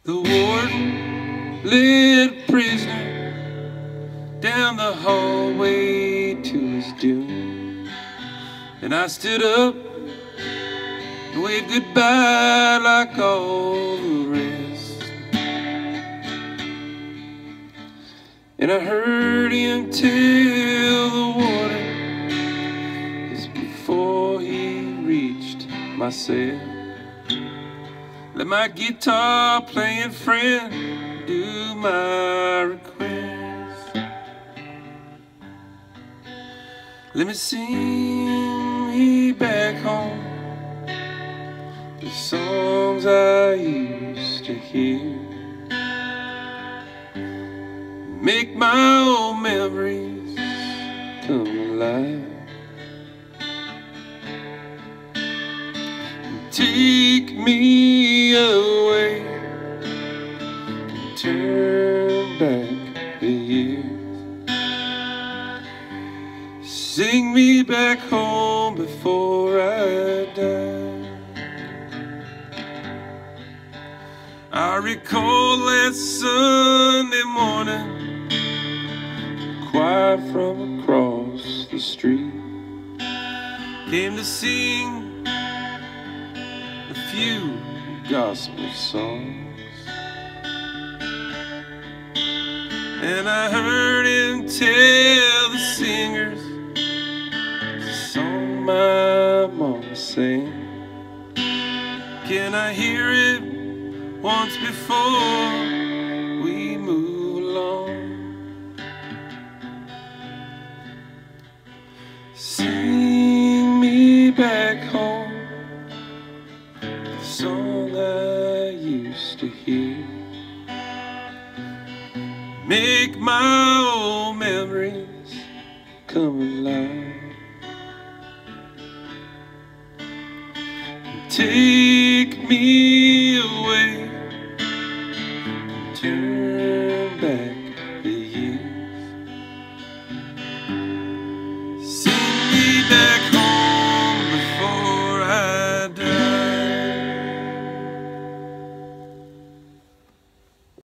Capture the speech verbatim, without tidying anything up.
The warden led a prisoner down the hallway to his doom, and I stood up and waved goodbye like all the rest. And I heard him tell the warden just before he reached my cell, let my guitar playing friend do my request. Let me sing me back home the songs I used to hear, make my old memories come alive. Take me away and turn back the years. Sing me back home before I die. I recall that Sunday morning, the choir from across the street came to sing a few gospel songs, and I heard him tell the singers the song my mama sang. Can I hear it once before we move along? Sing me back home the song I used to hear, make my old memories come alive. Take me away, turn